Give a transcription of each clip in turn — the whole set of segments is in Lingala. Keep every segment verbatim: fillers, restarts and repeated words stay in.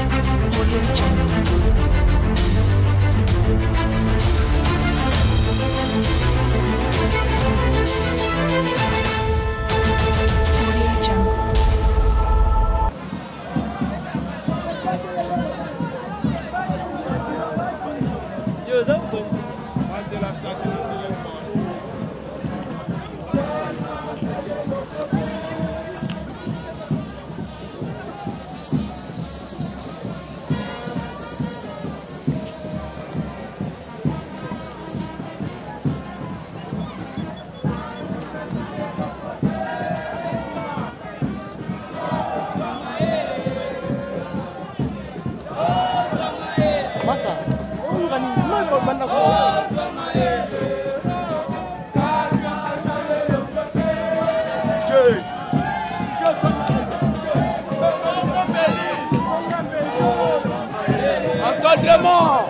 Encadrement.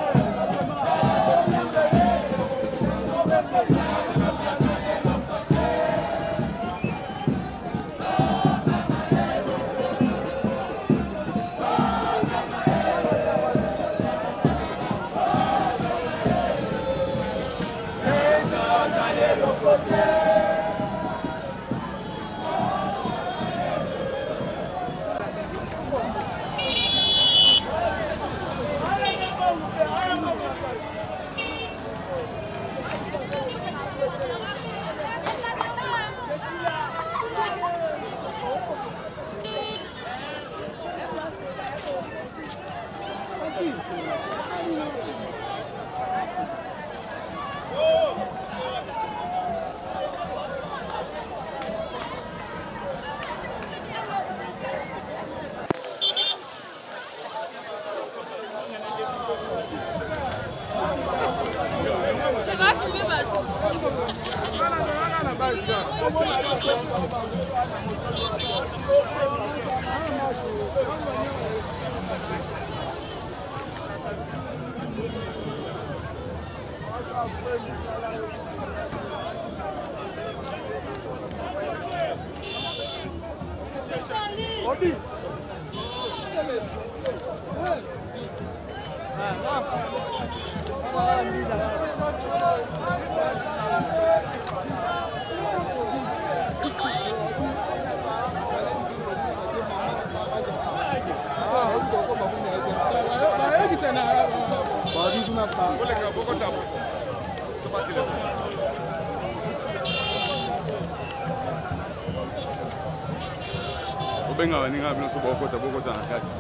Benga waninga bino so bokota bokota na kati.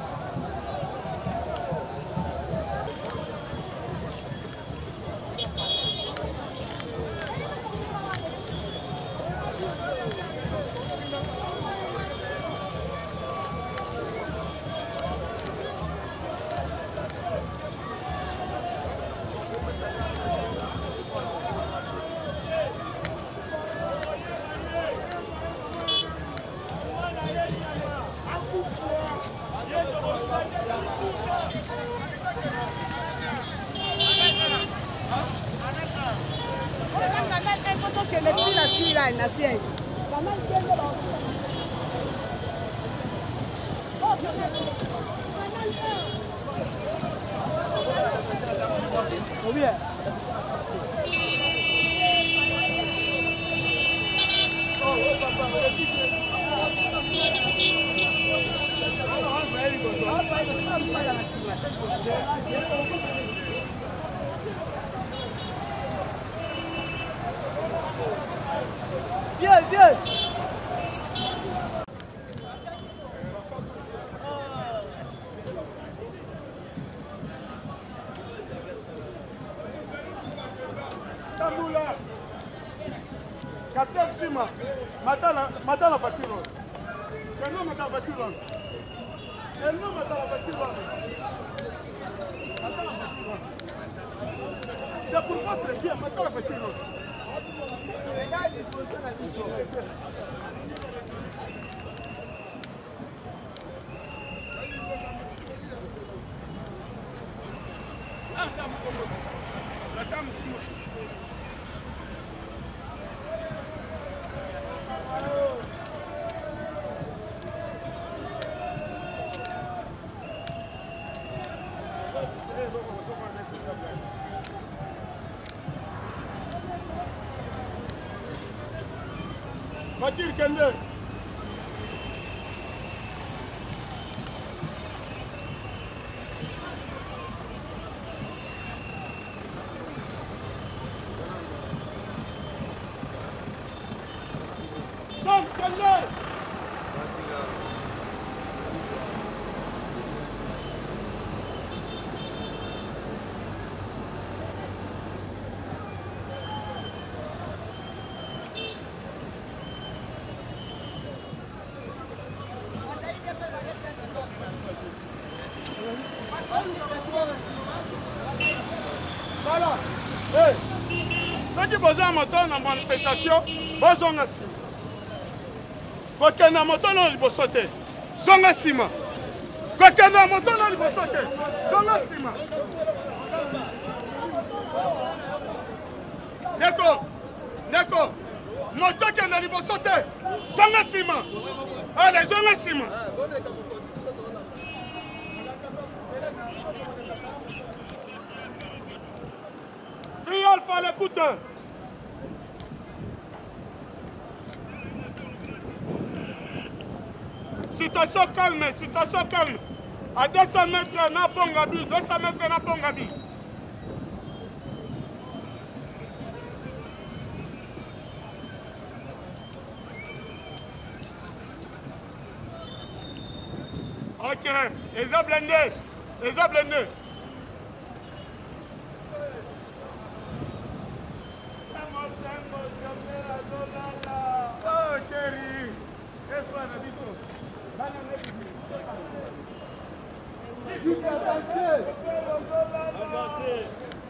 Viens, viens. Tamboula. Capteur Sima. Matala, matala voiture. C'est non matala voiture. C'est non matala voiture. C'est pour votre bien, matala voiture. Les gars disposent de la mission. Voiture Kende. Tom Kende. Voilà. Hey. Ceux qui posent un moto dans la manifestation, ils ont un ciment. Quand on a un moto, on a sauté. Ils ont un ciment. Quand on a un moto, on a sauté. Ils ont un ciment. D'accord. D'accord. Moto qui a un sauté. Ils ont un ciment. Allez, ils ont un ciment. Triomphe à l'écoute. Situation calme, situation calme. À deux cents mètres, na Pongabi, deux cents mètres, na Pongabi. Ok, les a blindés, les a blindés. Oh, Kerry, qu'est-ce qu'on a dit ça? Avancez.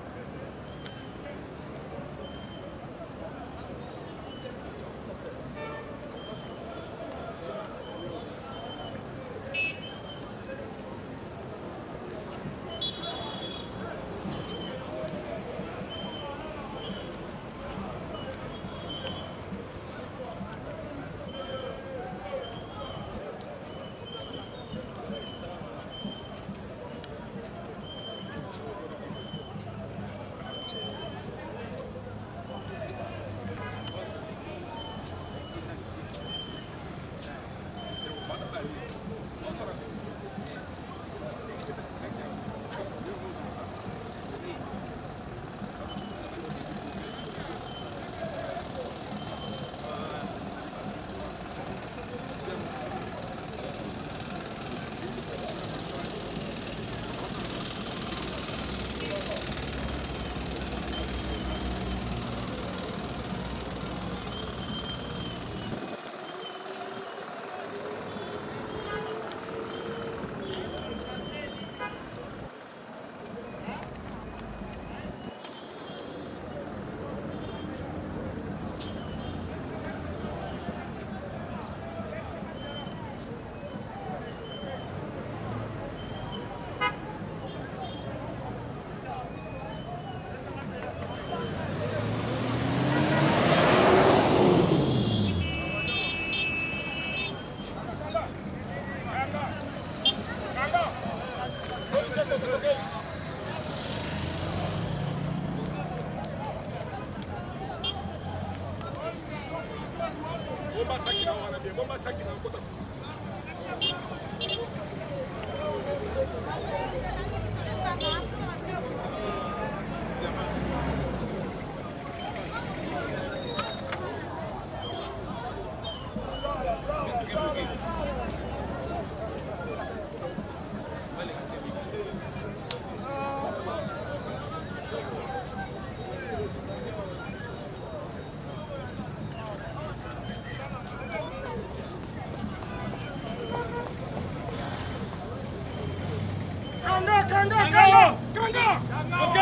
Kanga, Kanga, Kanga, ok.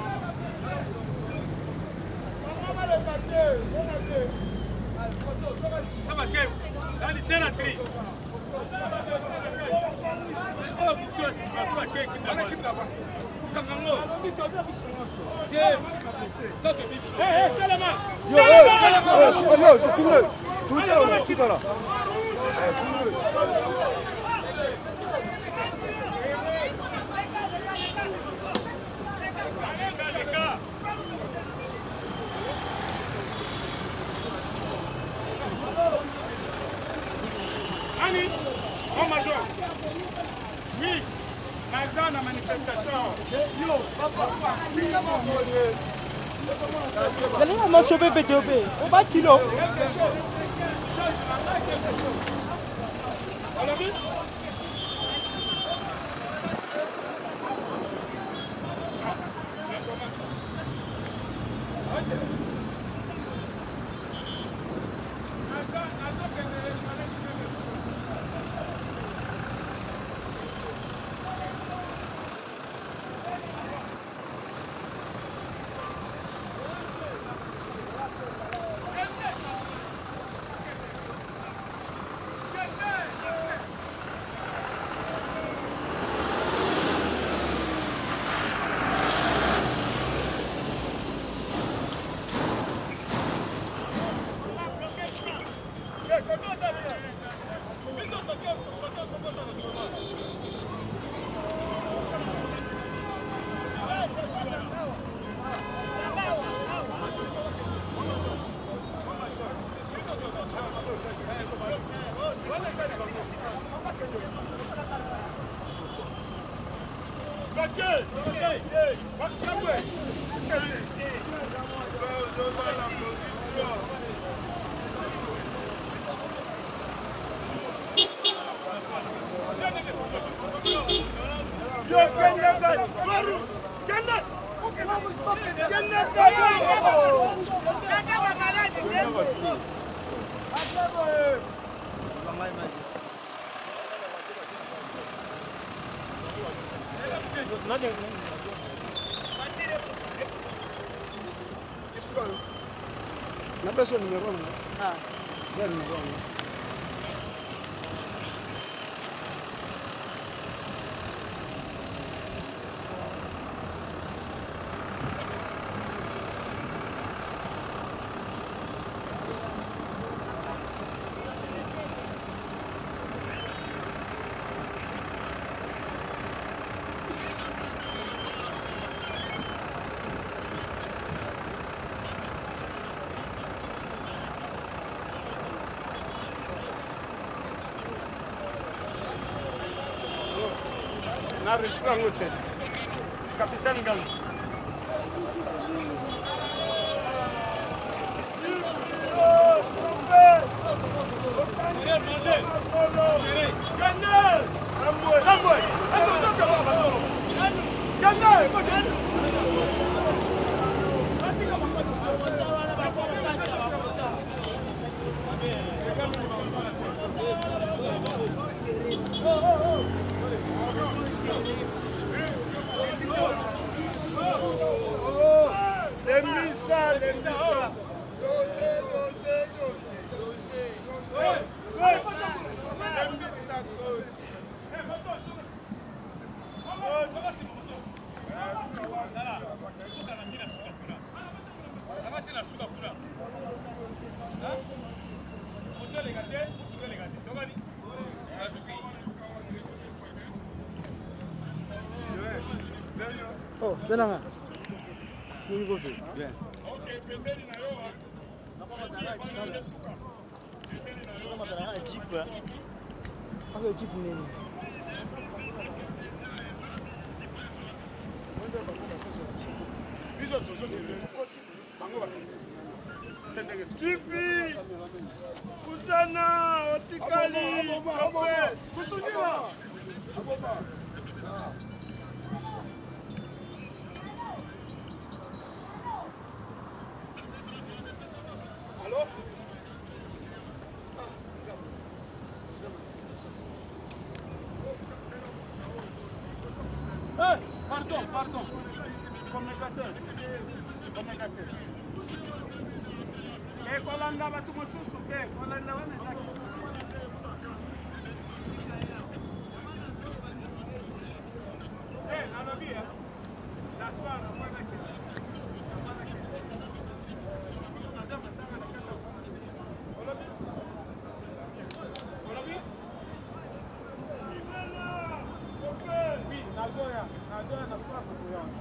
Ça va, Kev. Dans les sénateurs. Oh, monsieur, c'est pas ça, Kev. Kangango. Hé, hé, Salama. Yo, yo, yo, c'est tout le. Tout ça, on est ici, là. Nani? Mon major. Oui. Naza na manifestation. Yo, papa. Allez, on m'a chopé B T O P. On va kilo. Na pesa numéro un. Ah. J'ai le numéro un. Na restaurant hotel. Capitaine Gal. Les missa, les missa. Oh, Benanga. Nini go fait? Bien. Ako jeep nini? Jipi! Kusana, otikali, chope, kusunira. Allô? Eh, pardon, pardon. Communicateur. Communicateur. Eh, kolanda batu mosusu ke, kolanda wana zaki. Eh, nalobia. La soirée, mwana ke. Mwana ke. Oui, nazoya, nazoya na sura kukuona.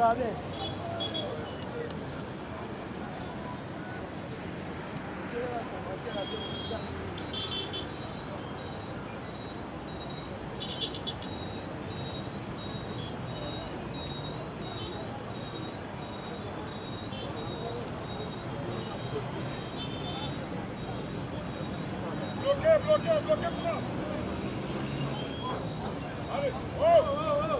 Bloquez, bloquez, bloquez ça. Allez, oh, oh, oh.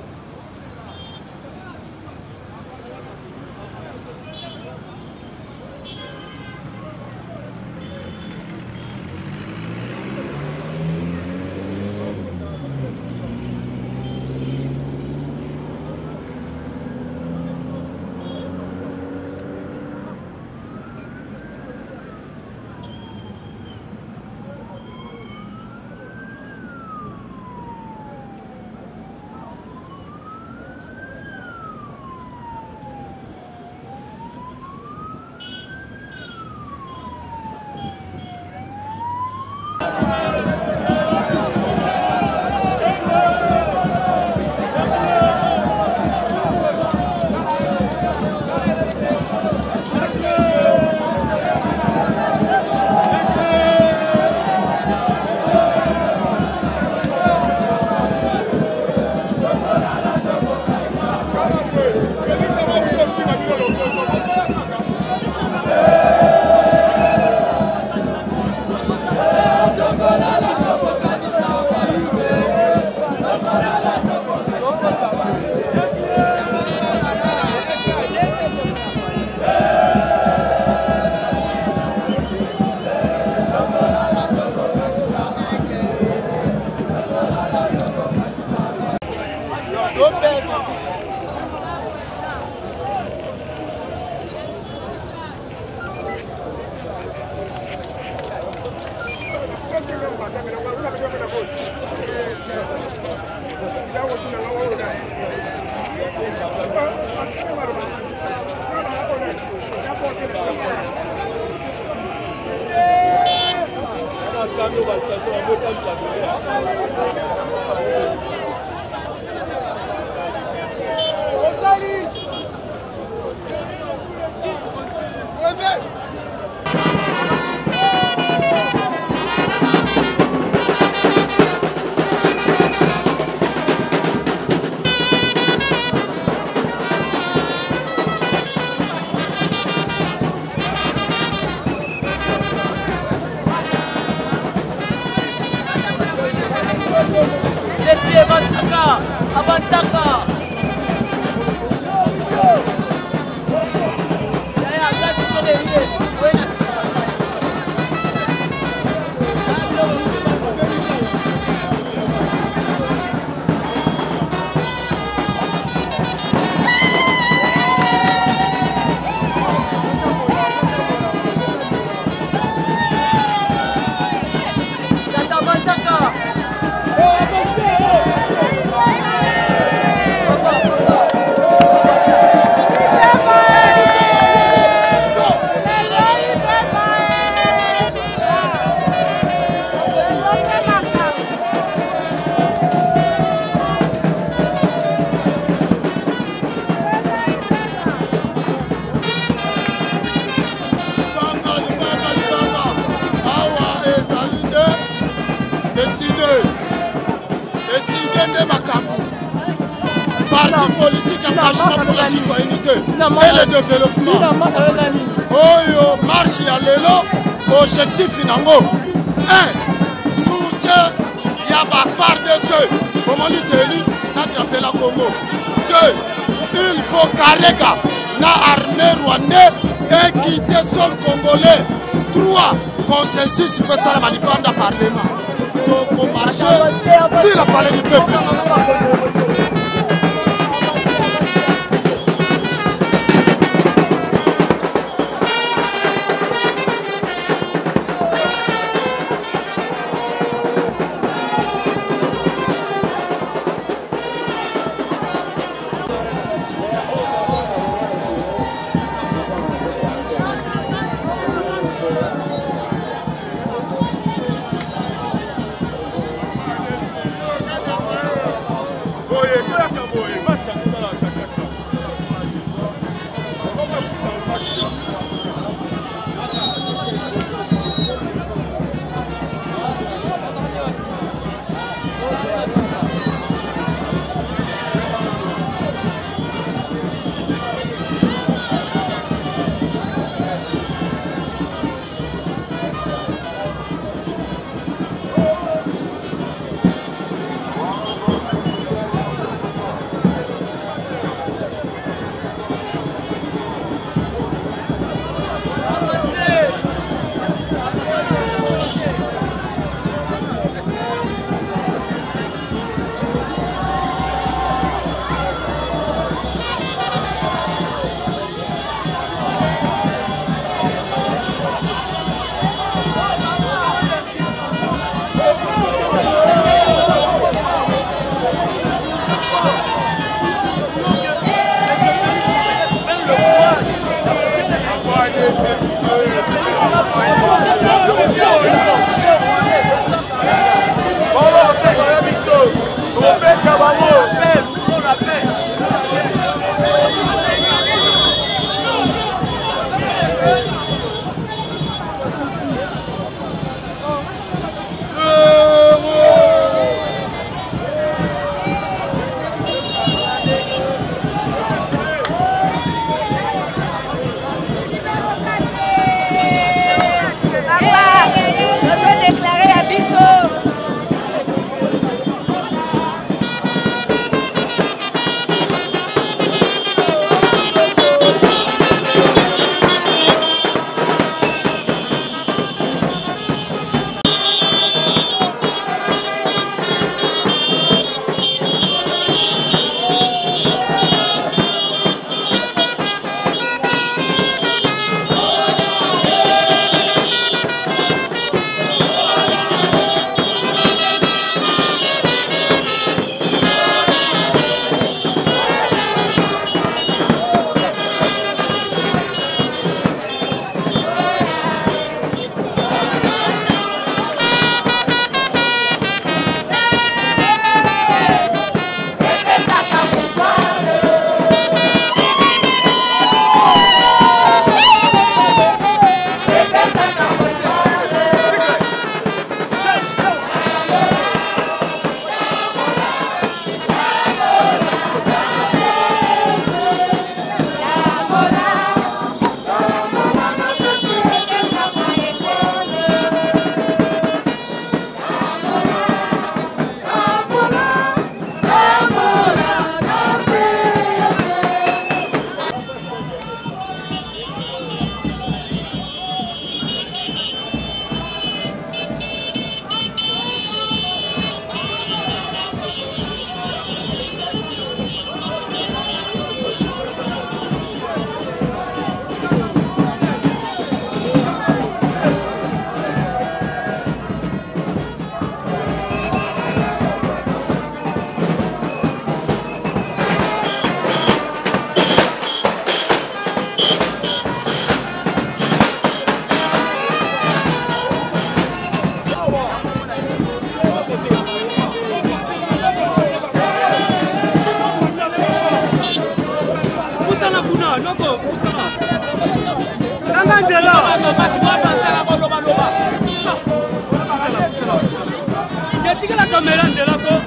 Parti politique engagement pour la citoyenneté et le développement. Oyo marche ya lelo objectif nango un soutien ya ba F A R D C comment dit Teli na drapeau la Congo. Deux, il faut Karega na armée rwandais et quitter sol congolais. Trois, consensus fait ça la manipulation du parlement. Donc on marche si la parole du peuple. Kanga nzela. Ketika la caméra nzela ko.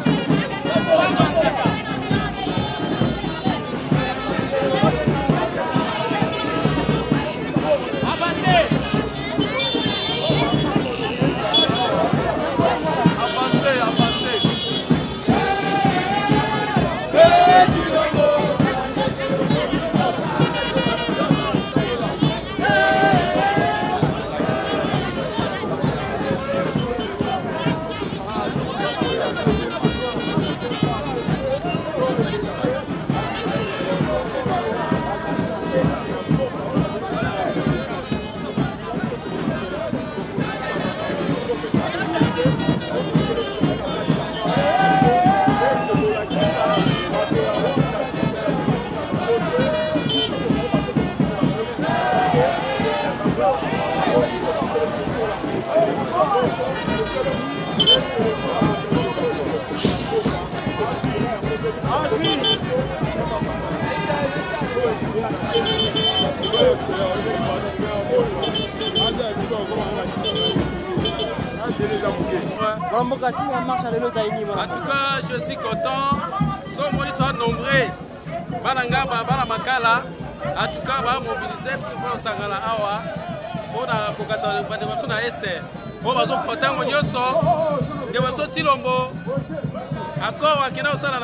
En tout cas, je suis content. Son moniteur nombreux. Bananga, Bana Makala. En tout cas, on va mobiliser pour Sangala Awa. Pour la Kokasa de Esther. Pour la zone Fatango Nyoso. De Waso Tilombo. Encore, à Kena Osana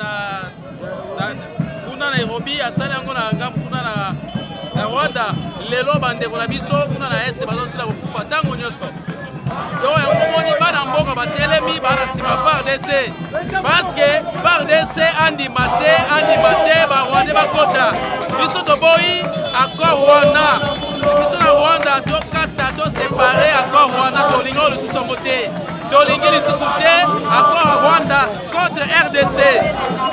na Kuna Nairobi, à Salango na Kuna na Rwanda. Lelo Bande Biso, Kuna na Esther, Bazo Sila pour Fatango Nyoso. Donc, on y va dans le monde, on va F A R D C. Parce que F A R D C, Andi Maté, Andi Maté, Rwanda, Bakota. Ils sont au Boyi, accord Rwanda. Ils sont à Rwanda, deux quatre, deux séparés, accord Rwanda, Dolingo, le sous-moté. Dolingo, le sous-moté, accord Rwanda contre R D C.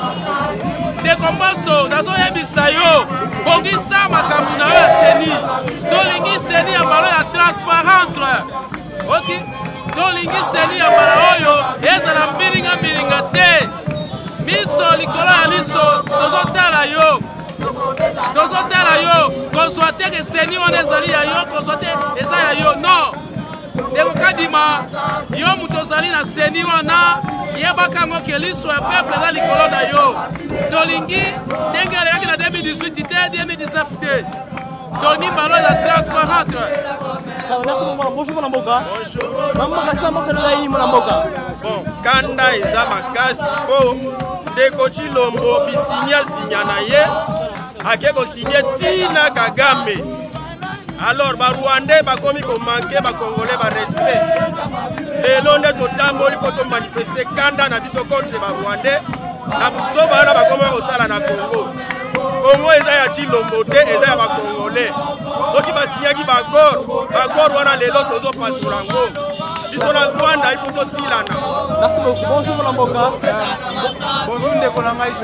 Des combats, dans un émissaire, Bongissa, Makamuna, Seni. Dolingo, Seni, en parlant de transparente. Ok, donc l'ingi seni ya balaoyo eza na mbilinga mbilinga te miso likolo ya liso tozotala yo tozotala yo kozwa te ke seni wana ezali ya yo kozwa te eza ya yo non dekokadima yo moto ozali na seni wana yebaka yango ke liso ya peuple eza likolo na yo tolingi ndenge aleyaki na deux mille dix-huit te deux mille dix-neuf te toni mbalo eza transparente. Bonjour mon amboka. Bon, Kanda eza makasi po ndeko Chilombo ofisinya sinya na ye akeko signé tina Kagame. Alors ba Rwandais ba komi ko manquer ba Congolais ba respect. Lelo nde totamboli po to manifester Kanda na biso contre ba Rwandais na biso bana ba komi ko sala na Congo. Congo eza ya Chilombo te eza ya ba Congolais. Soki basinyaki bakor bakor wana lelo tozo pasula ngo biso na Rwanda il faut to silana. Merci beaucoup. Bonjour mon amboka. Bonjour ndeko na ngai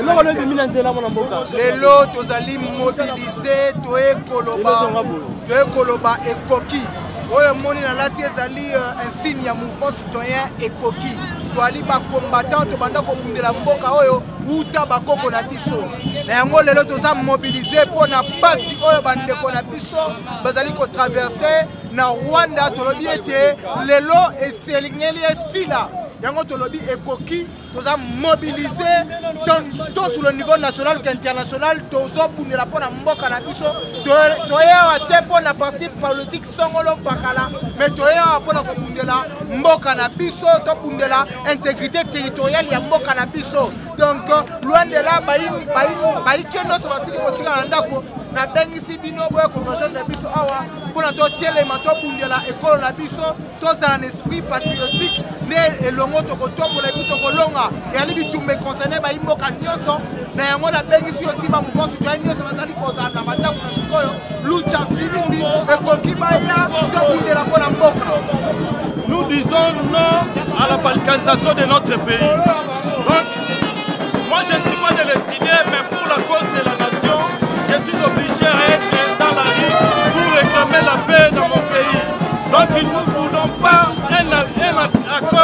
je. Lelo tozali mobiliser toye koloba toye koloba ekoki oyo moni na lati ezali un signe ya mouvement citoyen ekoki toali ba combattant to banda ko bundela mboka oyo uta bakoko na biso na yango lelo toza mobiliser pona pasi oyo bandeko na biso bazali ko traverser na Rwanda tolobi ete lelo eselingeli esila yango tolobi ekoki toza mobiliser tant sur le niveau national qu'international tozo bundela pona mboka na biso toyewa te pona parti politique songolo bakala mais toyewa pona ko bundela mboka na biso to bundela intégrité territoriale ya mboka na biso. Donc loin de là bayi bayi bayi keno so basili kotika na ndako na bengisi bino boye convention na biso awa pona to telema to bundela ekolo na biso to za un esprit patriotique ne elongo to ko to bola biso ko longa ya libi tumbe concerné bayi mboka nyonso na yango na bengisi aussi ba mouvement citoyen nyonso bazali koza na mandako na sikoyo lucha bilimbi ekoki baya to bundela pona mboka. Nous disons non à la balkanisation de notre pays. Donc, moi je ne suis pas destiné, mais pour la cause de la nation, je suis obligé à être dans la rue pour réclamer la paix dans mon pays. Donc, nous ne voulons pas un, un accord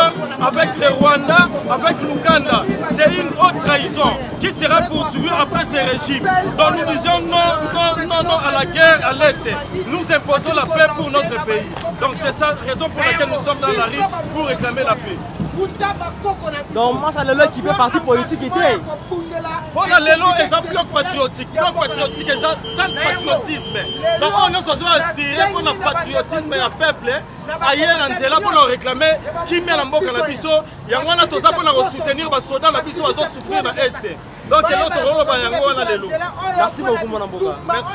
avec le Rwanda, avec l'Ouganda. C'est une haute trahison qui sera poursuivie après ces régimes. Donc nous disons non, non, non, non à la guerre à l'Est. Nous imposons la paix pour notre pays. Donc c'est ça la raison pour laquelle nous sommes dans la rue pour réclamer la paix. Donc moi ça le qui fait partie politique était. Voilà les lots des blocs patriotiques, blocs patriotiques et ça sans patriotisme. Donc on est censé aspirer pour le patriotisme et le peuple. Ailleurs on est là pour nous réclamer qui met la mboka na biso. Yango na toza pour nous soutenir les soldats na biso bazo souffrir na est. Donc notre rôle ba yango wana lelo. Merci beaucoup mon mboka. Merci.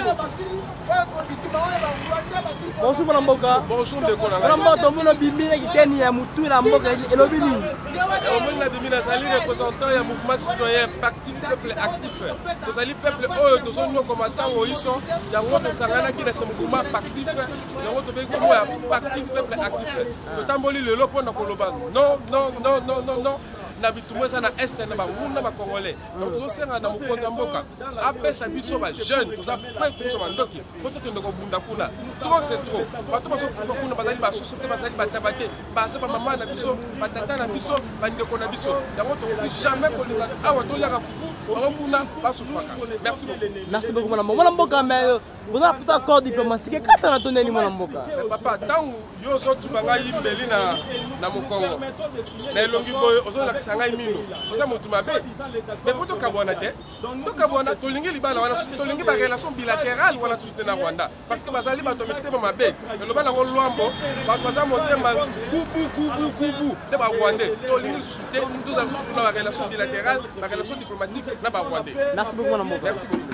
Bonjour mon mboka. Bonjour de Konanga. Mon mboka mon bimina qui teni ya mutu la mboka elobini. Au moins la bimina sali représentant ya mouvement citoyen actif peuple actif. Nous allons peuple oyo tozo no combattant oiso yango to sangana ki na ce mouvement actif yango to be ko ya actif peuple actif. To tamboli lelo pona koloba. Non non non non non non. Na bitumwe sana est na ba wunda ba congolais. Donc to senga na mokonza mboka. Apesa biso ba jeune, toza prêt to ba ndoki. Poto to ndoko bunda kuna. Trop c'est trop. Bato baso kufa kuna bazali ba soso te bazali ba tabate. Ba se ba mama na biso, ba tata na biso, ba ndeko na biso. Yango to jamais kolinga awa to laka fufu. Merci beaucoup. Merci beaucoup mon mboka. Mon mboka mais vous avez peut-être accord diplomatique quand on a donné mon mboka. Papa tant yo so tubanga yimbeli na na mokongo. Na elongi boyo ozo la sanga mino. Oza mutu mabe. Mais poto kabwana te. To kabwana to lingi libala wana to lingi ba relation bilatérale wana tout na Rwanda parce que bazali bato mitema mabe. Le bana ko lwambo ba baza motema kubu kubu kubu de ba Rwandais. To lingi soute nous avons sur la relation bilatérale, la relation diplomatique. Merci beaucoup, mon amour. Merci beaucoup.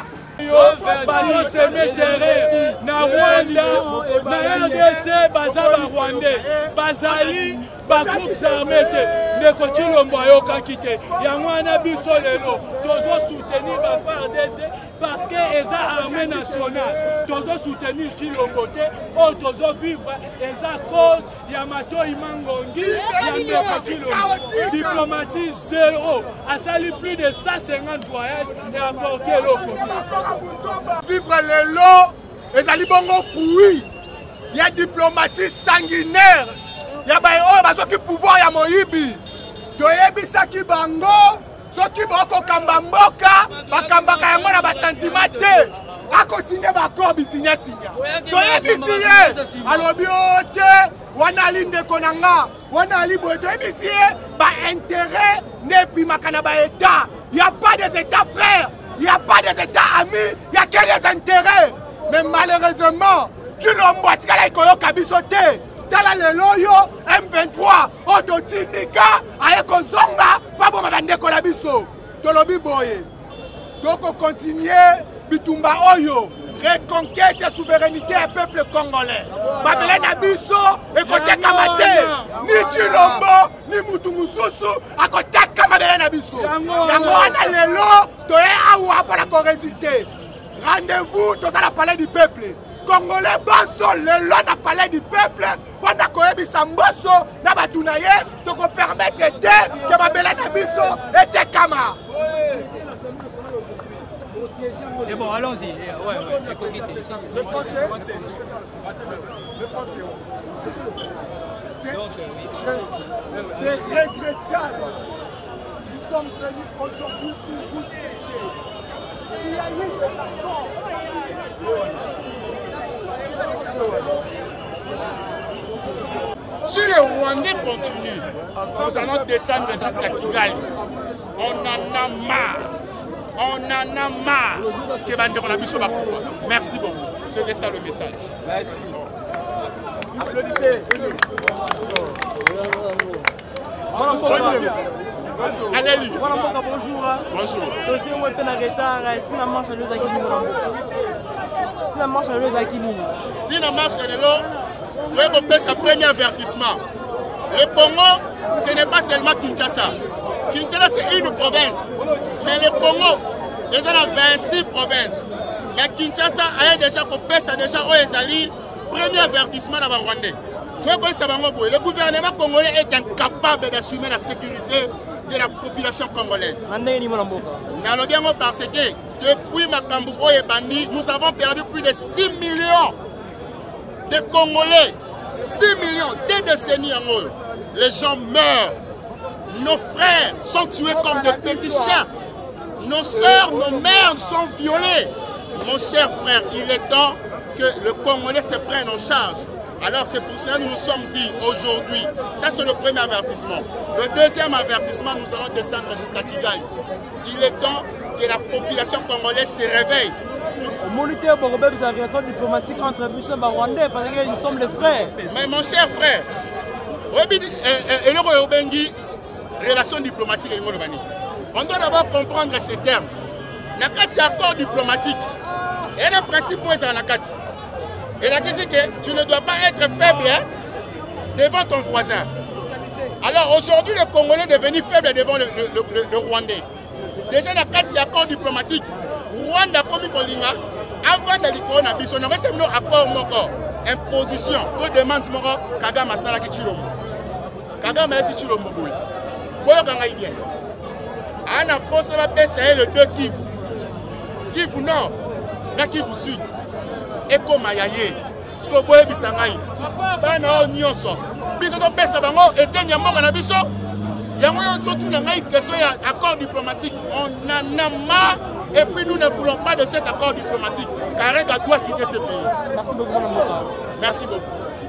Na Rwanda, na R D C, baza ba Rwandais, bazali ba groupes armés te, ne kochilombo ayoka kite. Yango wana biso lelo, tozo soutenir ba R D C parce que eza armée nationale. Tozo soutenir Chilombo te, o tozo vivre eza cause ya mato imangongi, ya ndeko Chilombo. Diplomatie zéro, asali plus de cent cinquante voyages et apporté l'eau. Vivre le lot, les alibongo fruits. Il y a diplomatie sanguinaire. Il y a des pouvoir ya moyibi. Toyebi saki bango, soki boko kambamboka, bakambaka yango na ba sentiment te. Ako signé ba accord bi signé signé. Toyebi signé. Alobi ote, wana linde konanga, wana libo toyebi signé ba intérêt ne pi makana ba état. Il y a pas des états frères. Il n'y a pas des états amis, il n'y a que des intérêts. Mais malheureusement, tu l'as dit que l'École Kabisote, Tala le loyo, M vingt-trois, Autotindika, Ayeko Zonga, Pabo Mabande Kolabiso, Tolobi Boye. Donc on continue, Bitumba Oyo, reconquête la souveraineté du peuple congolais. Babelé Nabiso, et côté Kamate, ni Chilombo, ni Moutumususu, à côté Kamade Nabiso. Yango ana lelo, toye awa pour la résister. Rendez-vous dans la palais du peuple. Congolais Banso, le long na palais du peuple, pendant qu'on ait Samboso, na batunaye, donc on permet que que Babelé Nabiso et Kama. C'est bon, allons-y. Ouais, ouais, le français, le français. C'est regrettable. Nous sommes venus aujourd'hui pour vous aider. Il y a eu des accords. Si les Rwandais continuent, nous allons descendre jusqu'à Kigali. On en a marre. On en a marre que Bande Konabiso va pouvoir. Merci beaucoup. C'était ça le message. Merci. Allez, bonjour. Bonjour. Tina marche à l'eau Tina marche à l'eau Tina marche à l'eau. Vous avez sa premier avertissement. Le Congo, ce n'est pas seulement Kinshasa. Kinshasa, c'est une province. Mais le Congo, il y a vingt-six provinces. Mais Kinshasa a déjà coupé ça déjà au Ezali. Premier avertissement dans le Rwandais. Le gouvernement congolais est incapable d'assumer la sécurité de la population congolaise. Parce que depuis Makambu et Bandi, nous avons perdu plus de six millions de Congolais. six millions, deux décennies en haut. Les gens meurent. nos frères sont tués comme de petits chiens. Nos sœurs, nos mères sont violées. Mon cher frère, il est temps que le Congolais se prenne en charge. Alors c'est pour cela que nous nous sommes dit aujourd'hui, ça c'est le premier avertissement. Le deuxième avertissement, nous allons descendre jusqu'à Kigali. Il est temps que la population congolaise se réveille. Moniteur pour des relations diplomatiques entre Bissau et Rwandais parce que nous sommes les frères. Mais mon cher frère, relations diplomatiques, on doit d'abord comprendre ces termes. Dans un accord diplomatique, il y a un principe où c'est en Nakati. Et la question est que tu ne dois pas être faible hein, devant ton voisin. Alors aujourd'hui, le Congolais est devenu faible devant le, le, le, le Rwandais. Déjà, dans un accord diplomatique, Rwanda comme Kolinga, avant d'aller au Nabiso, nous avons un accord moko, imposition, que demande moko, Kagame Asala Kichiromo. Kagame Asala Kichiromo. Boyo Kangaï bien. On a posé la paix, c'est le deux Kivu. Kivu Nord, na Kivu Sud. Eko Mayaye. Ce que vous voyez, c'est que nous nyonso. Biso to pesa bango etenya mboka na biso. Yango to tuna ngai question ya accord diplomatique. On en a marre et puis nous ne voulons pas de cet accord diplomatique. Karega doit quitter ce pays. Merci beaucoup mon Mboka. Merci beaucoup.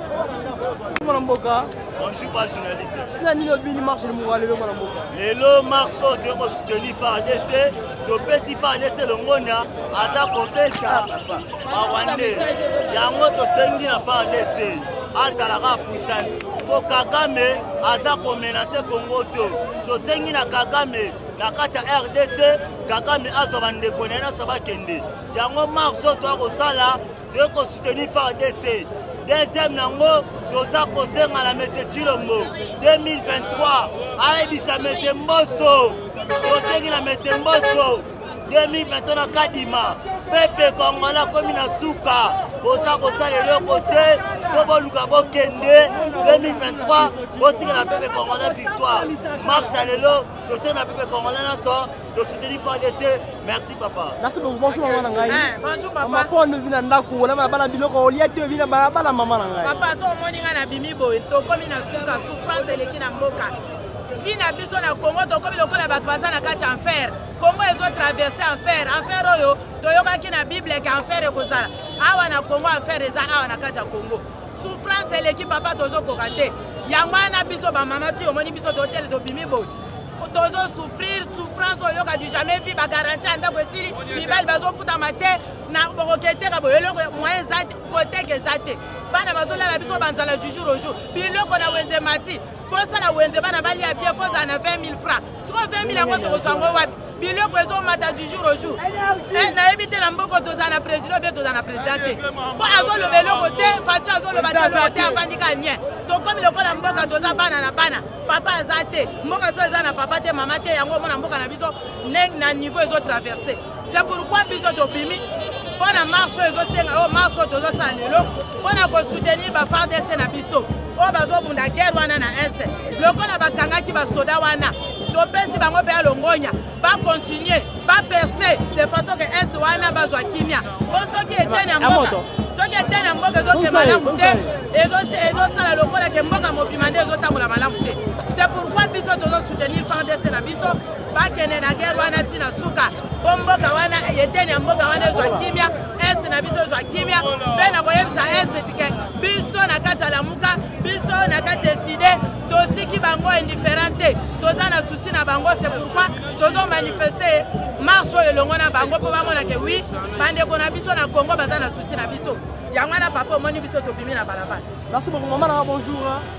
Mon Mboka. Bonjour pas journaliste. Sina nino bini marche le Mboka lelo mon Mboka. Lelo marche de ko soutenir F A R D C, to pesi F A R D C longonia aza kopesa Rwandais. Yango to sengi na F A R D C. Azalaka puissance. Po Kagame aza ko menacer Congo to. To sengi na Kagame na kati ya R D C, Kagame azo bandeko na so bakende. Yango marche to ko sala de ko soutenir F A R D C. Deuxième nango toza kosenga na Monsieur Chilombo deux mille vingt-trois aebisa Monsieur Mboso tosengi na Monsieur Mboso deux mille vingt-trois na Kadima pepe Kongola komi na suka boza kosala eloko te po boluka bokende deux mille vingt-trois botikela pepe Kongola victoire marche lelo tosengi na pepe Kongola naso de soutenir F A R D C. Merci papa. Merci beaucoup. Bonjour maman Nangai. Bonjour papa. Maman po ne vina ndako wala bana biloko olia te vina bala maman Nangai. Papa so moninga na bimi boy to komi na suka souffrance eleki na mboka. Fina biso na Congo to komi lokola bato baza na kati enfer. Congo ezo traverser enfer. Enfer oyo toyoka ki na Bible ke enfer ekozala. Awa na Congo enfer eza awa na kati ya Congo. Souffrance eleki papa tozo kokate. Yango na biso ba mama ti omoni biso to hotel to bimi boy. Tozo souffrir, souffrance oyo ka du jamais vu ba garantie anda bosili mibali bazo futa mate na bokete ka boyelo moyen za côté ke zate bana bazola la biso banzala du jour au jour biloko na wenze mati posa la wenze bana bali ya bien foza na vingt mille francs siko vingt mille yango to zango wapi biloko ezo mata du jour au jour eh na ebite na mboko toza na président bien toza na présidente po azolo beloko te facha azolo badalo te afandika nien to comme lokola mboka toza bana na bana papa azate mboka so eza na papa te mama te yango mona mboka na biso na niveau ezo traverser c'est pourquoi biso to bimi pona marche ezo senga o marche tozo salelo pona ko soutenir ba F A R D C na biso o bazo bunda guerre wana na est lokola bakangaki ba soda wana to pesi bango pe alongonya ba continuer ba percer de façon que est wana bazwa kimia o soki etene mboka soki etene mboka ezo ke malamu te ezo ezo sala lokola ke mboka mobimande ezo tambola malamu te c'est pourquoi biso tozo soutenir F A R D C na biso ba kene na guerre wana tina suka bomboka wana etene mboka wana ezwa kimia est na biso ezwa kimia pe na koyebisa est tike biso na kati la muka biso na kati eside totiki bango indifférente toza na souci na bango c'est pourquoi tozo manifester marche elongo na bango po bamona ke oui bandeko na biso na Congo baza na souci na biso yango na papa omoni biso tobimi na balabala. Merci beaucoup maman na bonjour.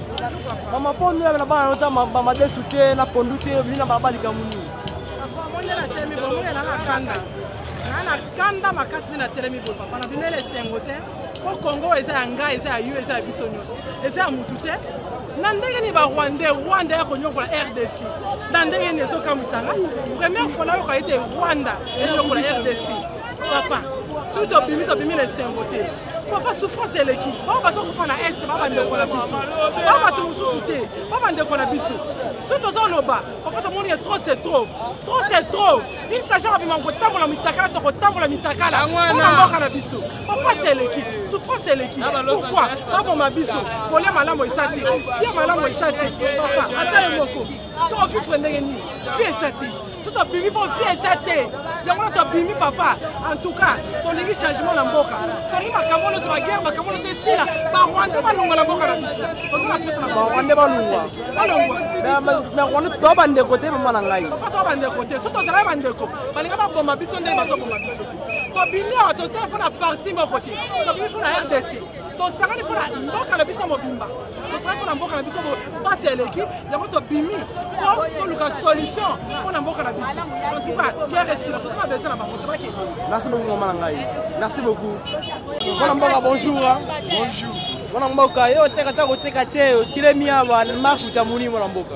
Maman po ni na bana nota mama de souté na pondu te bimi na balabala likamuni. Papa moni na temi bo moni na na kanda. Na na kanda makasi na telemi bo papa na bimele sengote. Po Congo eza anga eza yu eza biso nyos. Eza mutu te. Na ndenge ni ba Rwandais Rwanda ya konyokola R D C. Na ndenge ni zo kamisanga. Première fois na yo ka été Rwanda et konyokola R D C. Papa, si tu bimi tu bimi les sengote. Papa souffrance eleki. Ba ba so kufana est ba ba ndeko la biso. Ba ba tu mususu te. Ba ba ndeko la biso. Si tu zo loba, papa ta moni trop c'est trop. Trop c'est trop. Il s'agit de bima ko tambola mitakala to ko tambola mitakala. Ona mboka la biso. Papa c'est eleki. souffrance eleki pourquoi baboma biso kolia malamu eza te fia malamu eza te papa ata ye moko tokofifre ndenge nini fia eza te to tobimi mpo fia eza te yango na tobimi papa en tout cas tolingi changement na mboka tolingi makambo nyonso baguerre makambo nyonso esila barwanda balongwa mboka na biso ozala pesa na barwanda balongwa balongwa to bandeko te mama na ngai papa to bandeko te so tozala bandeko balinga baboma biso ndenge bazoboma biso te tobimi awa tosala mpona parti moko te tobimi mpona R D C tosangani mpona mboka na biso mobimba tosangani mpona mboka na biso pasi eleki yango tobimi mpo toluka solution mpona mboka na biso en tout cas guerre esila tosala besoin na bango tobaki merci beaucoup mama na ngai merci beaucoup mpona mboka bonjour bonjour mpona mboka yo oteka ta koteka te otilemi awa marche kamuni mwana mboka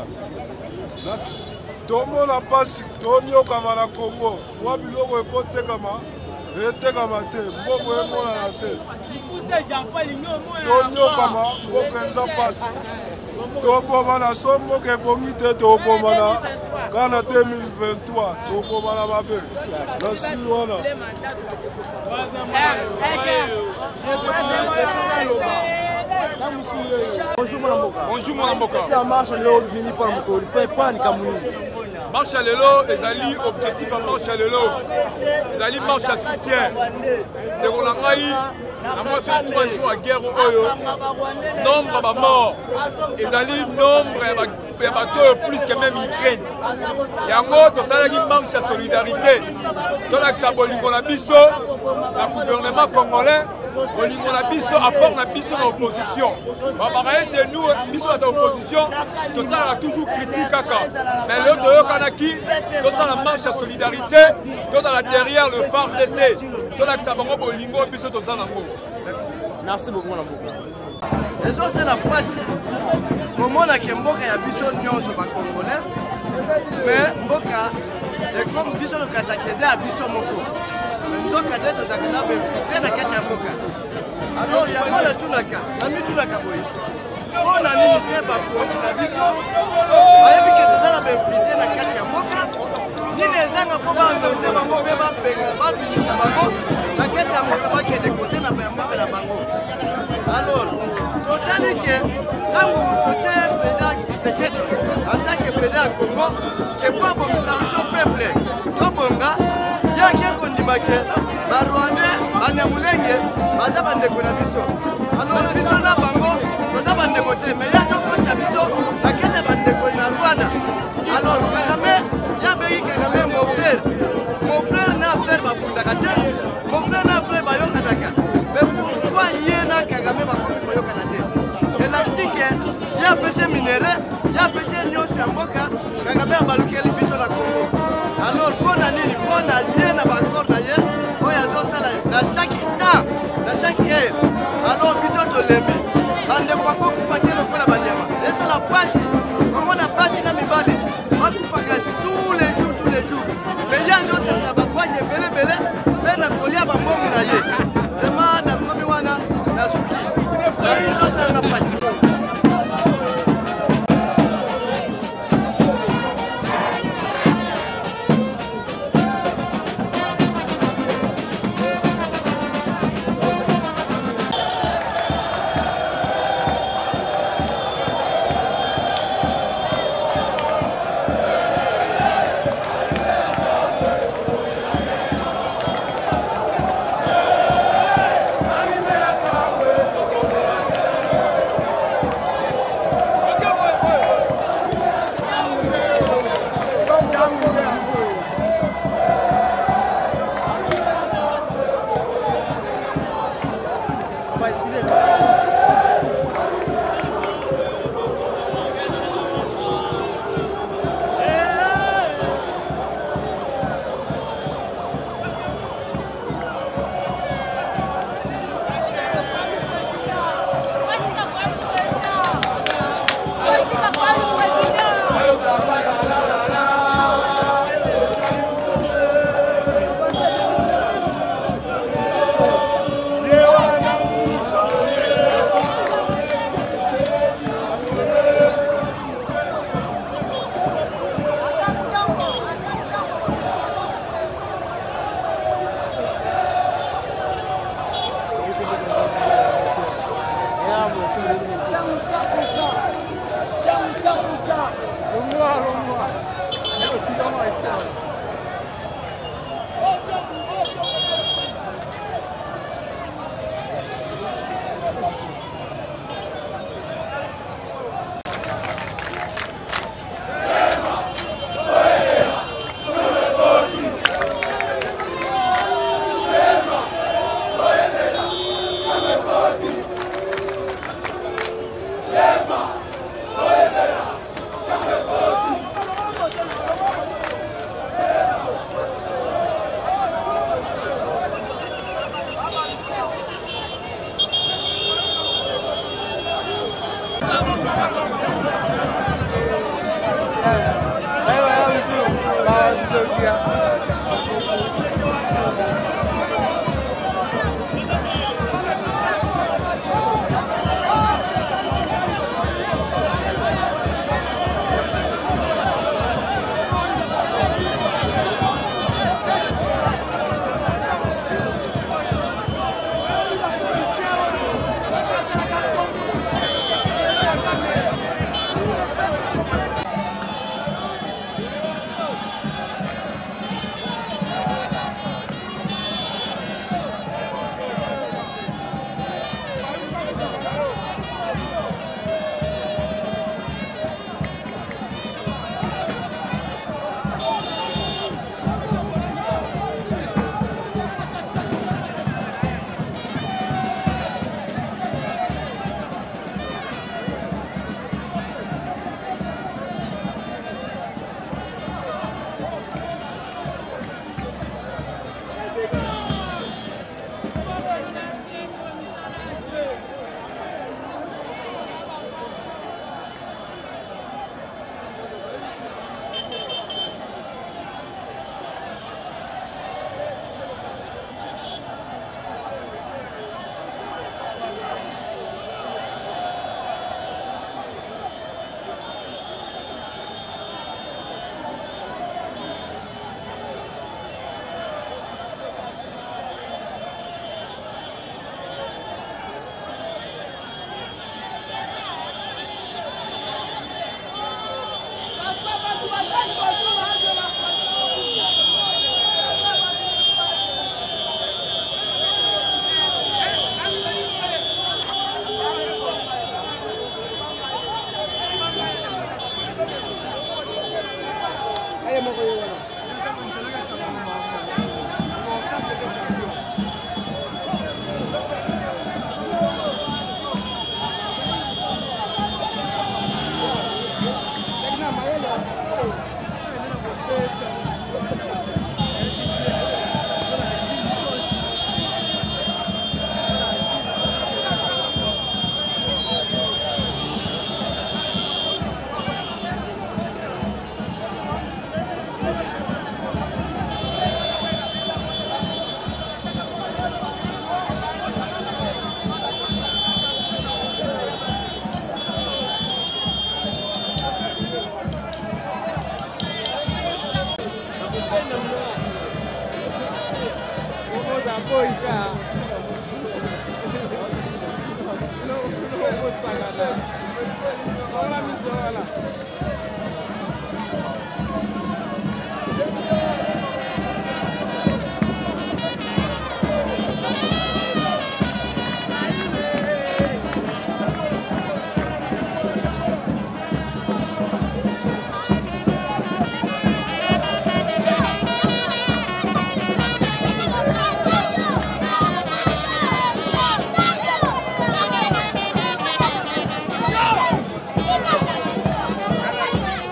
tomona mpasi tonyokama na Congo mwa biloko ekotekama etekama te mboko emonana te tonyokama mboka eza mpasi toboma na so mboka ebongi te toboma na ka na deux mille vingt-trois toboma na mabe nasi wana bonjour mwana mboka bonjour mwana mboka si la marche lelo bini mpona mokolo mpe pani kamuni marche lelo ezali objectif ya marche lelo ezali marche ya soutien ndeko na ngai na mwasi ya trois jours ya guerre oyo nombre ya bamort ezali nombre ya bato oyo plus que même Ukraine yango tosalaki marche ya solidarité tolakisa bolingo na biso na gouvernement congolais bolingo na biso apport na biso na opposition babaka ete nous biso ata opposition tosalaka toujours critique kaka mais lelo toyokanaki tosala marche ya solidarité tozala derrière le F A R D C tolakisa bango bolingo biso toza nango merci beaucoup mwana mboka ezosala mpasi komonake mboka ya biso nyonso bacongolais mais mboka ekomi biso lokazaki eza ya biso moko nzoka nde tozalaka na befiltre na kati ya mboka alors yango natunaka namitunaka boye mpona nini te bakonzi na biso bayebi ke toza na befiltre na kati ya mboka nini ezanga mpo baanonse bango mpe babenga babimisa bango na kati ya mboka bakende kote na mboka na bango alors totali ke ntango totie président Tshisekedi en tant que président ya Congo ke po abongisa biso peuple tobonga yake kondimake barwandais banyamulenge baza bandeko na biso alors biso na bango toza bandeko te mais ya tokota biso na kete bandeko na Rwanda alors Kagame yabeki Kagame mon frère mon frère na frère babundaka te mon frère na frère bayokanaka mais pourquoi ye na Kagame bakomi koyokana te elakisi ke ya pese minere ya pese nyonso ya mboka Kagame abalukeli biso na Congo alors mpona nini mpona ye na bakor na ye oyo azosala na chaque temps na chaque heure alors biso tolembi bandeko bakokufa te lokola banyama ezala pasi komona pasi na mibale bakufaka tous les jours tous les jours mais ye azosala bakwaje ebelebele mpe na kolia bambongo na ye vraimen nakomi wana na suki ezosala na pasi Thank you.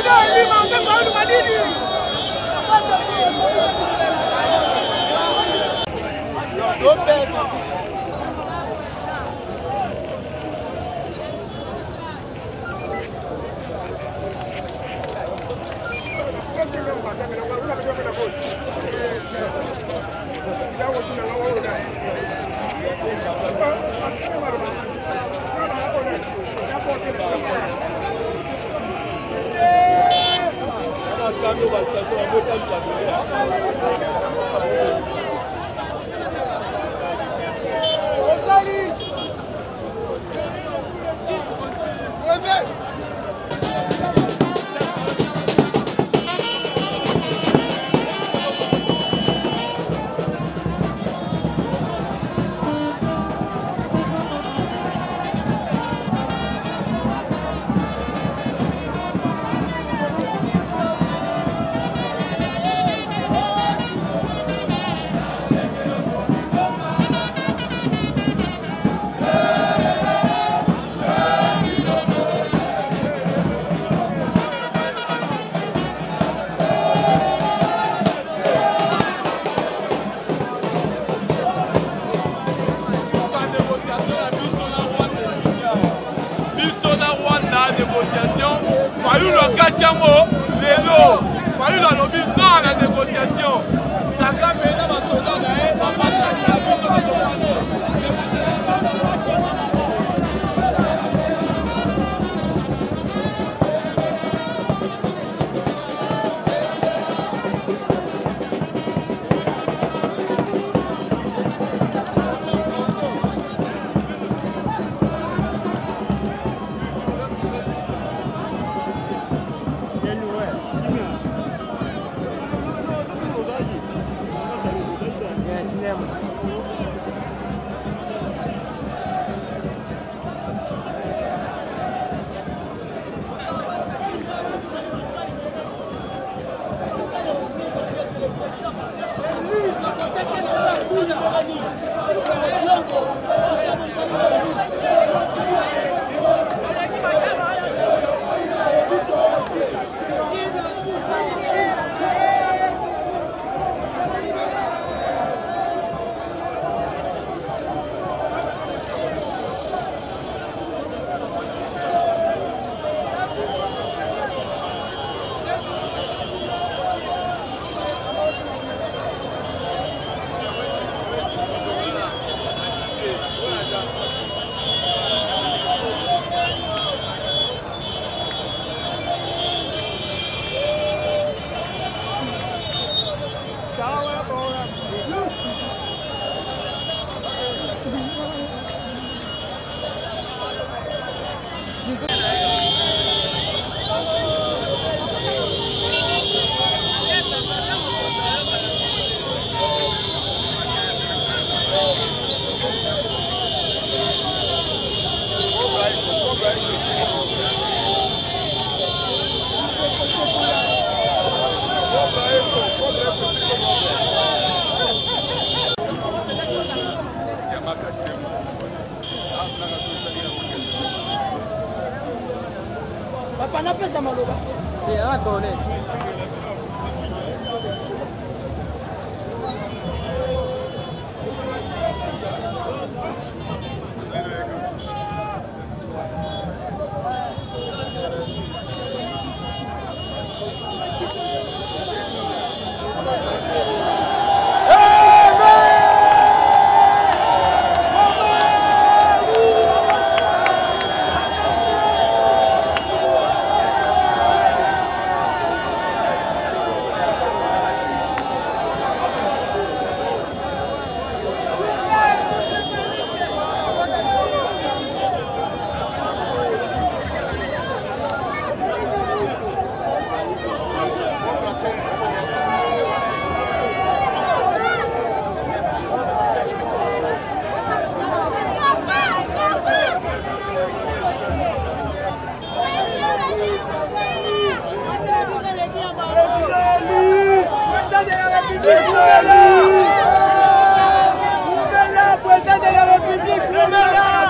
Papa n'a pas ça maloba. Et attendez.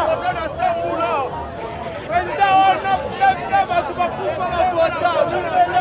Président, on a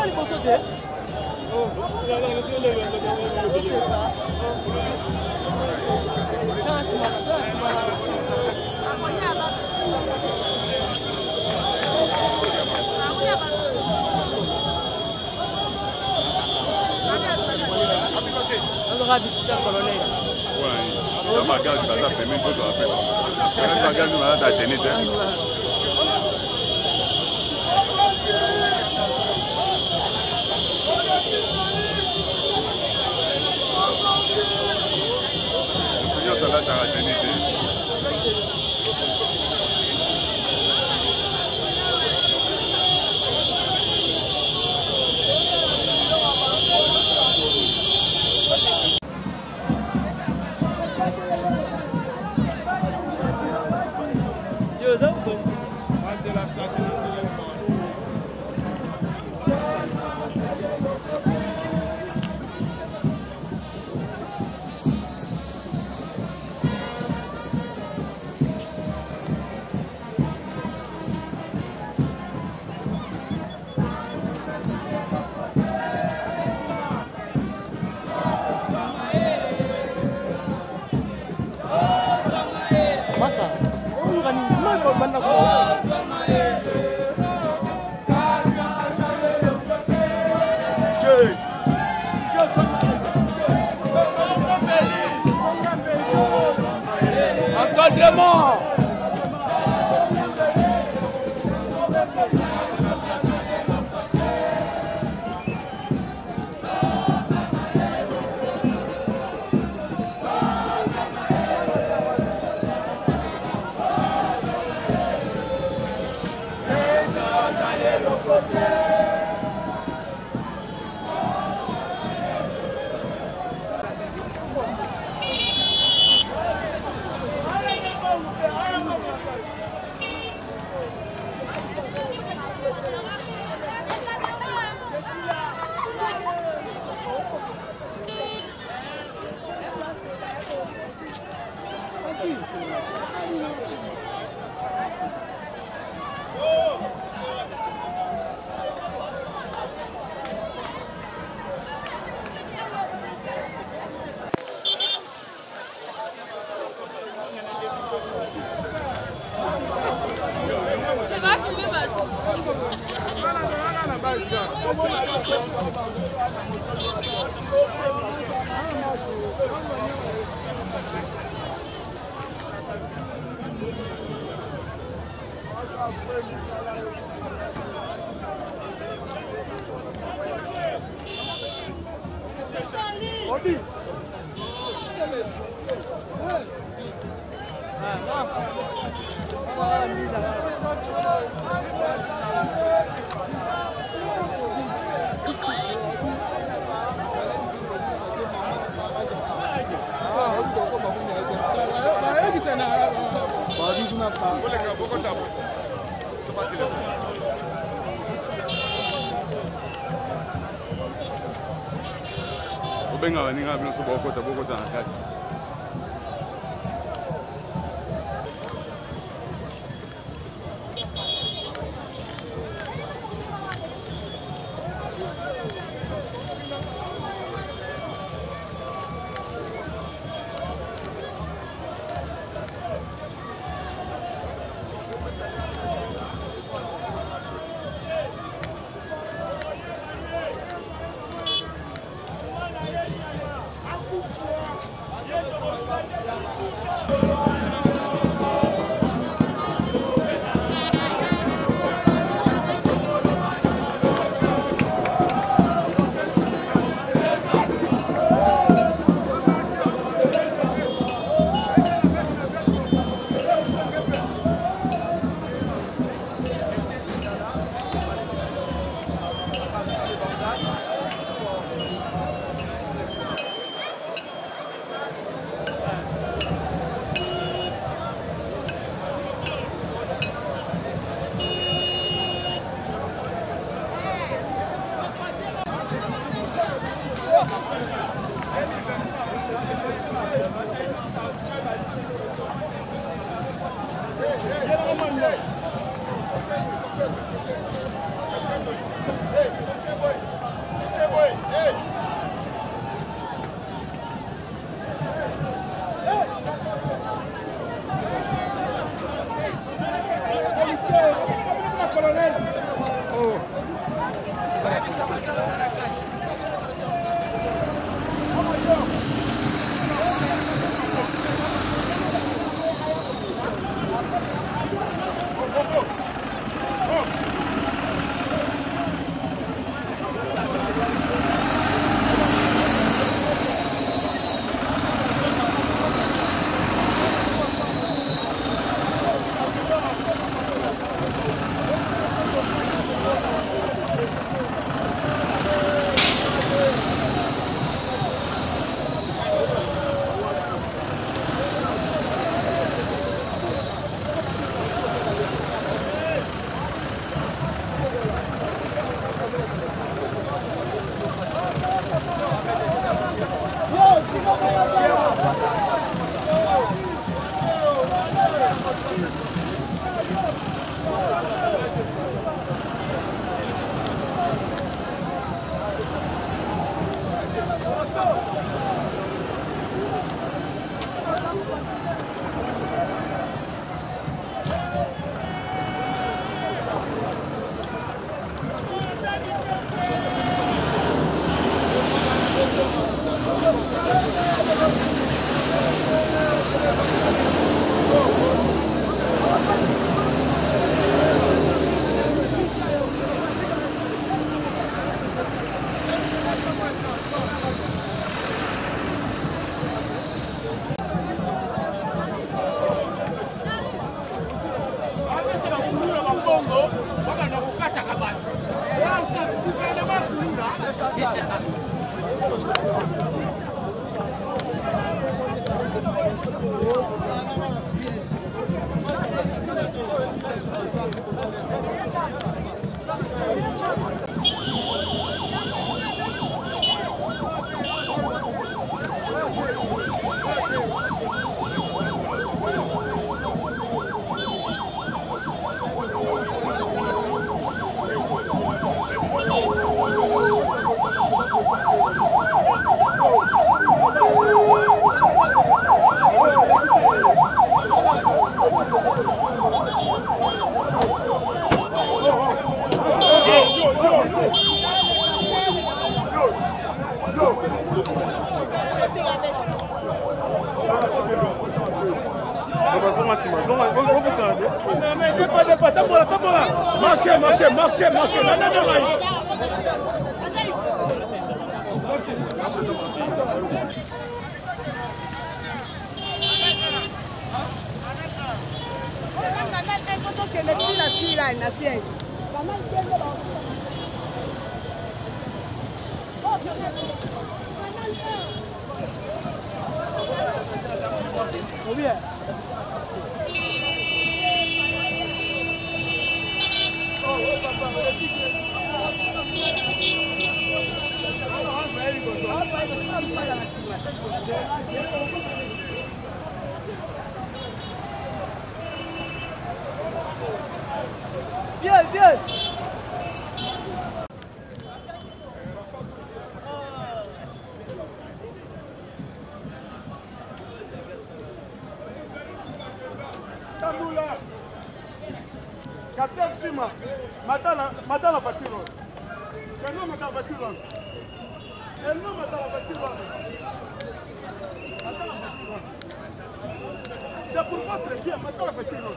Encadrement. Benga waninga bino so bokota bokota na kati. Yeah. Marchez, marchez, marchez, marchez. Viens, viens. Tamboula. Capteur Sima. Matala, matala voiture. Elle non matala voiture. Elle non matala voiture. C'est pour votre bien, matala voiture.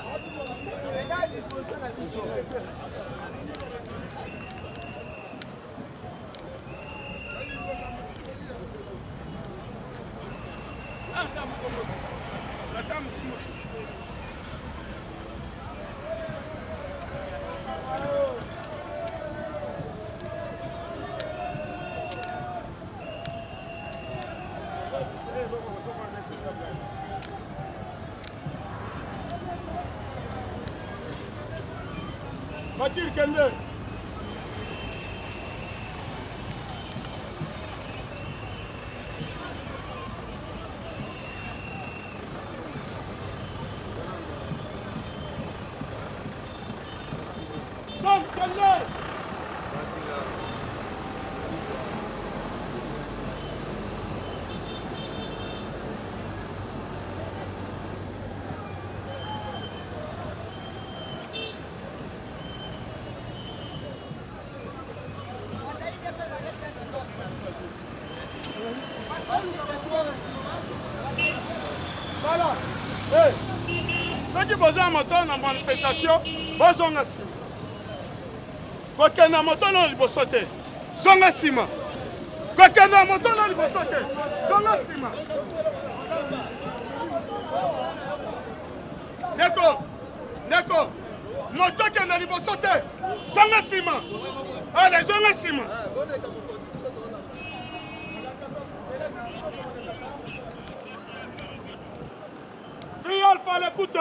Matir Kende. Tom Kende. Voilà. Hey. Ceux qui posent un moto dans la manifestation, ils ont un sim. Quand il y a un moto dans le bossoté, ils ont un sim. Quand il y a un moto dans le bossoté, ils ont un sim. D'accord. D'accord. Moto qui est dans le bossoté, ils ont un sim. Allez, ils ont un sim. Triomphe à l'écoute.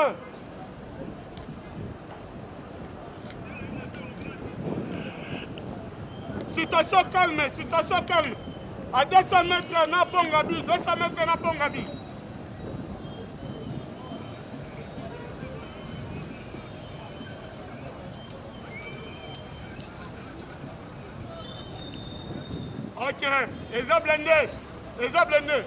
Situation calme, situation calme. À deux cents mètres, na Pongabi, deux cents mètres, na Pongabi. Ok, les ont blindés, les ont blindés.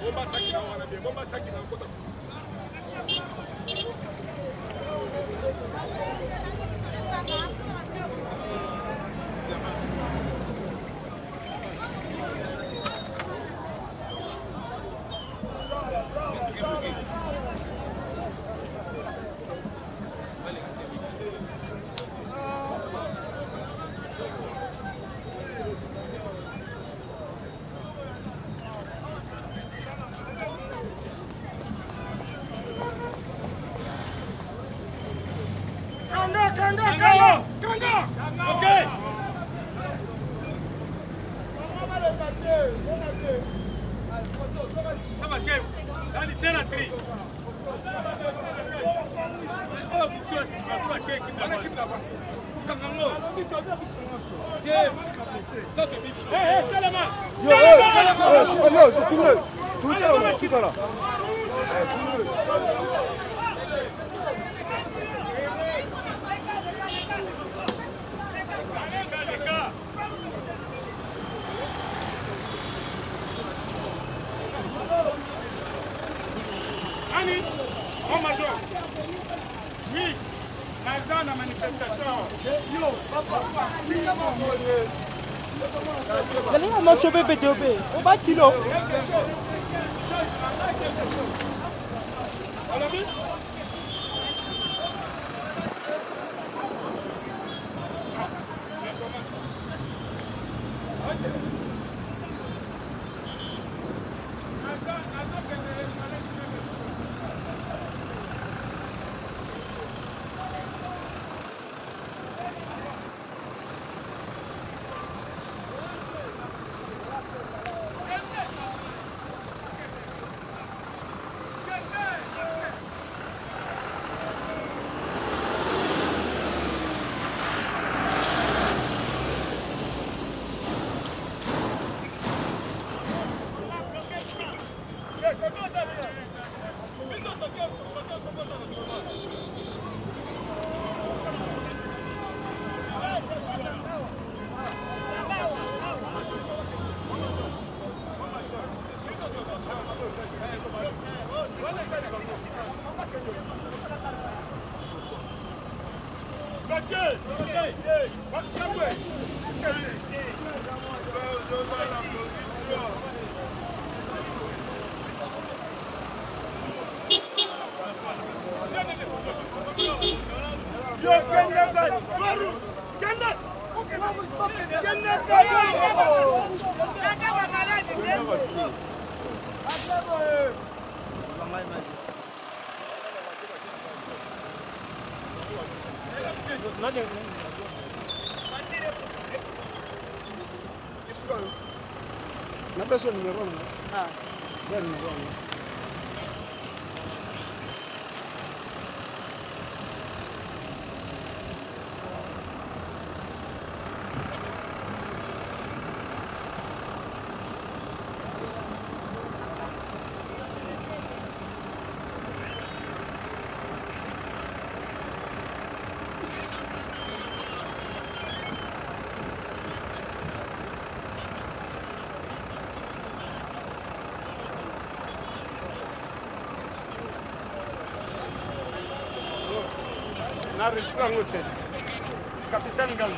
Annie, mon major. Oui, major na manifestation. Yo, papa. Galinha não chover B D B. O batilo. Olha bem. Na pessoa número um. Ah. Já número um. Na restaurant hotel. Capitaine Gang.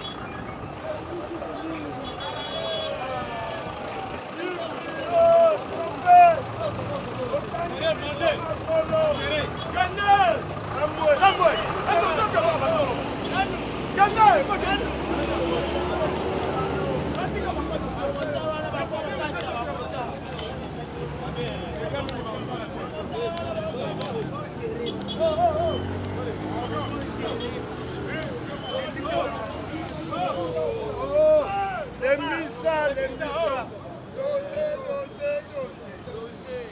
Les missa, les missa. Dosé, dosé, dosé,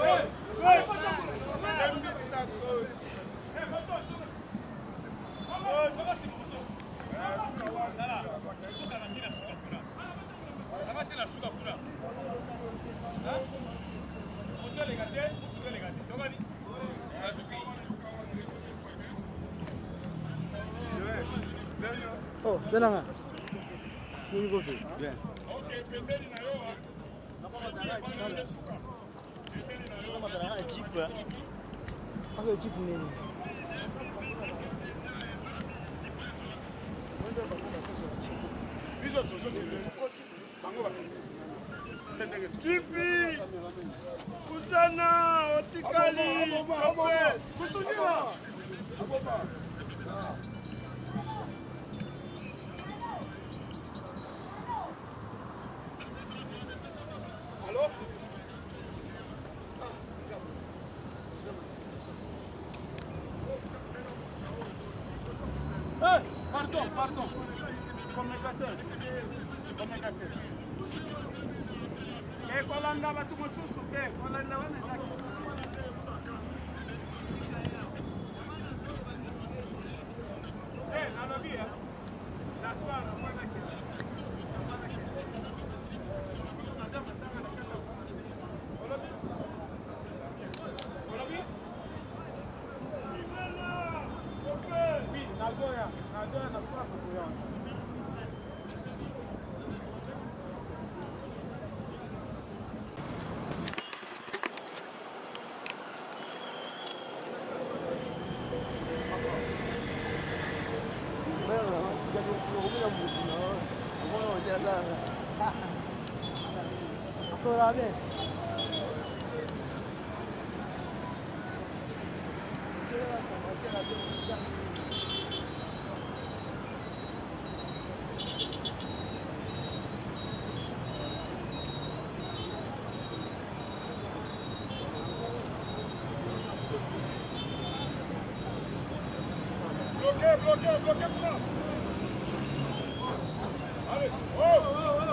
Oh, Benanga. Nini kofi? Bien. Jipi Kusana Otikali Kusunyiwa Allô? Hey, pardon, pardon. Communicateur. Communicateur. Eh, kolanda batu mosusu ke, kolanda wana zaki. Eh, nalobi ya. La soirée, wana ke. Wana ke. Nazama tanga na kanda. Olobi. Olobi. Imela. Okay. Oui, nazoya. Nazoya na soirée kuyaona. Sorabe. Bloqué, bloqué, bloqué tout ça. Allez, oh, oh, oh.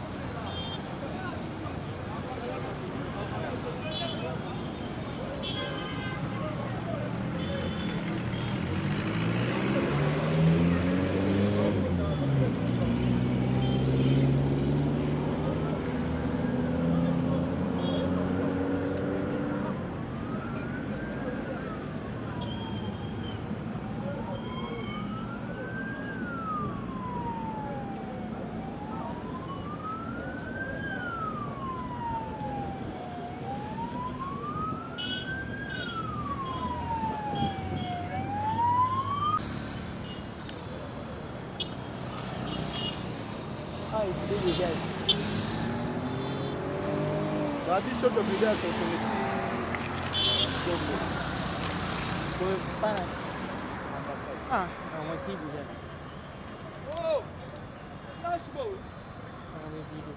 Rabi soto bila to komiti dogo. Ko pana. Ah, on va essayer déjà. Oh, lâche beau. On va vidéo.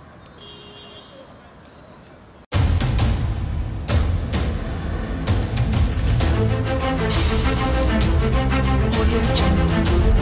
Audio Jungle.